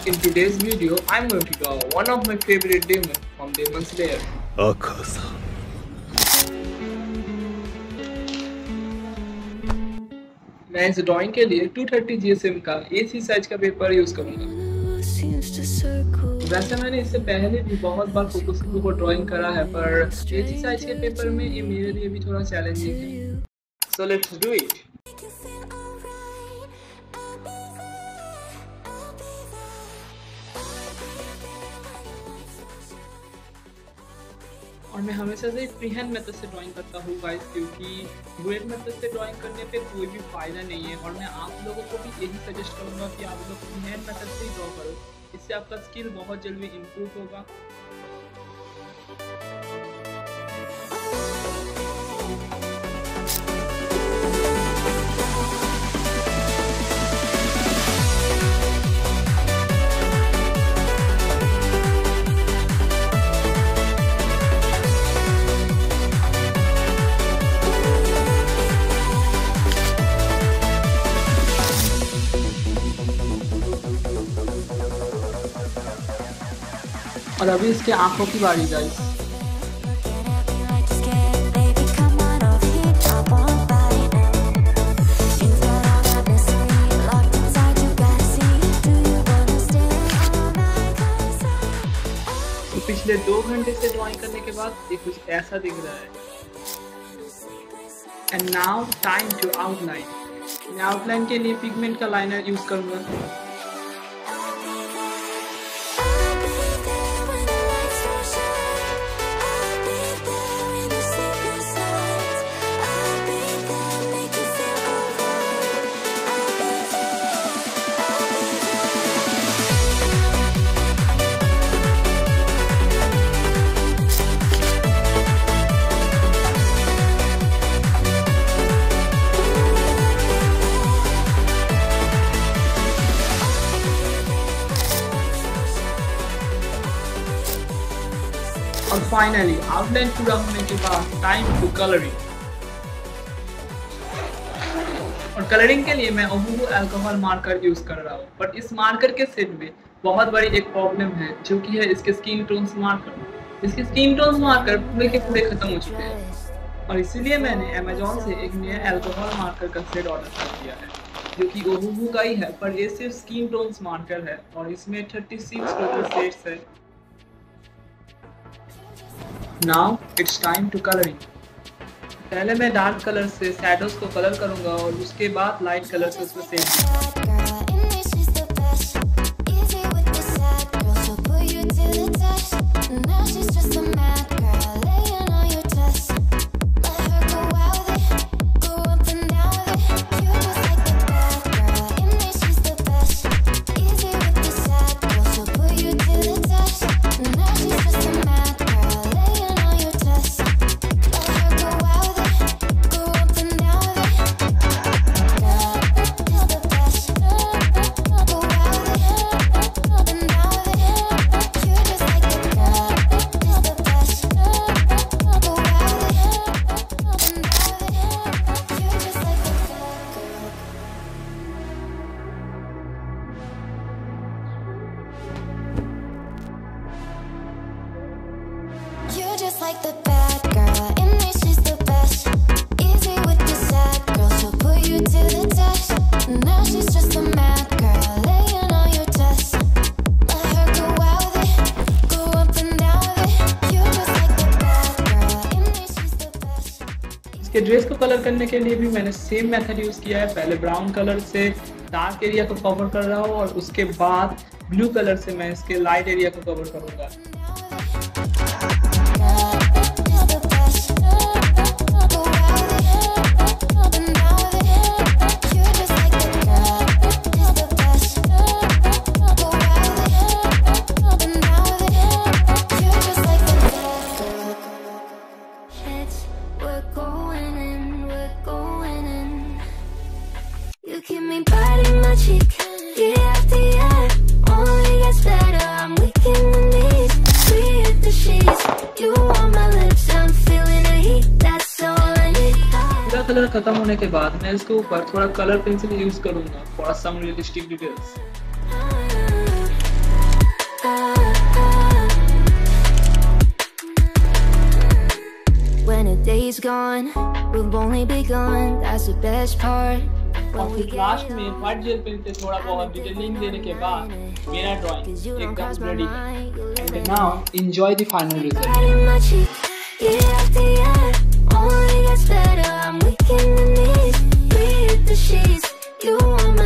In today's video, I'm going to draw one of my favorite demon from Demon Slayer. Akaza. मैं इस drawing के लिए 230 GSM का AC size का paper use करूंगा। वैसे मैंने इससे पहले भी बहुत बार फोकस के ऊपर ड्राइंग करा है, पर AC साइज के पेपर में ये मेरे लिए भी थोड़ा चैलेंजिंग है। So let's do it. और मैं हमेशा से फ्री हैंड मेथड से ड्राइंग करता हूँ गाइस, क्योंकि डुएट मेथड से ड्राइंग करने पे कोई भी फायदा नहीं है। और मैं आप लोगों को भी यही सजेस्ट करूँगा कि आप लोग फ्री हैंड मेथड से ही ड्रॉ करो, इससे आपका स्किल बहुत जल्दी इम्प्रूव होगा। और अभी इसके आंखों की बारी गाइस। तो पिछले 2 घंटे से ड्राइंग करने के बाद ये कुछ ऐसा दिख रहा है। And now time to outline. मैं आउटलाइन के लिए पिगमेंट का लाइनर यूज करूंगा। और फाइनली आउटलाइन पूरा होने के बाद टाइम टू कलरिंग। और कलरिंग के लिए मैं ओहुहु अल्कोहल मार्कर यूज कर रहा हूँ, बट इस मार्कर के सेट में बहुत बड़ी एक प्रॉब्लम है, जो कि है इसके स्किन टोन्स मार्कर। इसके स्किन टोन्स मार्कर पूरे के पूरे खत्म हो चुके हैं, और इसीलिए मैंने अमेजोन से एक नया अल्कोहल मार्कर का सेट ऑर्डर कर दिया है, जो कि ओहुहु का ही है, पर ये सिर्फ स्किन टोन्स मार्कर है और इसमें 36 टोटल सेट्स है। Now it's time to coloring. पहले मैं डार्क कलर से शैडोज को कलर करूंगा और उसके बाद लाइट कलर से उसको set. Just like the bad girl, in me she's the best. Easy with the sad girl, she'll put you to the test. Now she's just a mad girl, laying on your chest. Let her go out with it, go up and down with it. You're just like the bad girl, in me she's the best. इसके dress को colour करने के लिए भी मैंने same method use किया है। पहले ब्राउन कलर से डार्क एरिया को कवर कर रहा हूँ और उसके बाद ब्लू कलर से मैं इसके लाइट एरिया को कवर करूँगा। Keep me biting my cheek, year after year. Only gets better, I'm weak in the knees. We hit the sheets, you on my lips, I'm feeling the heat, that's all I need. पूरा colour खत्म होने के बाद मैं इसके ऊपर थोड़ा colour pencil use करूंगा for some realistic details. he's gone. We've only begun, that's the best part. और फिर लास्ट में व्हाइट जेल पेन से थोड़ा बहुत डिटेलिंग देने के बाद मेरा ड्राइंग एकदम रेडी है। And now enjoy the final result.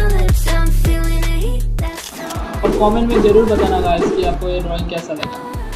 और कमेंट में जरूर बताना गाइस कि आपको ये ड्राइंग कैसा लगा।